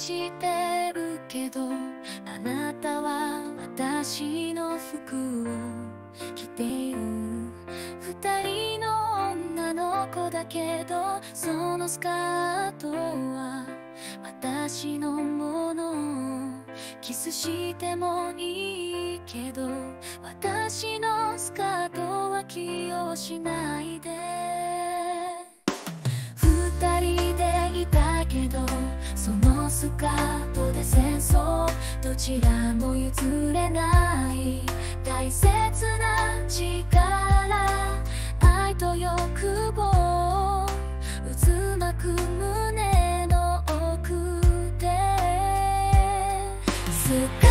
してるけど、あなたは私の服を着ている。二人の女の子だけど、そのスカートは私のもの。キスしてもいいけど、私のスカートは起用しないで。二人でいたけど、そのスカートで戦争、どちらも譲れない大切な力、愛と欲望渦巻く胸の奥で。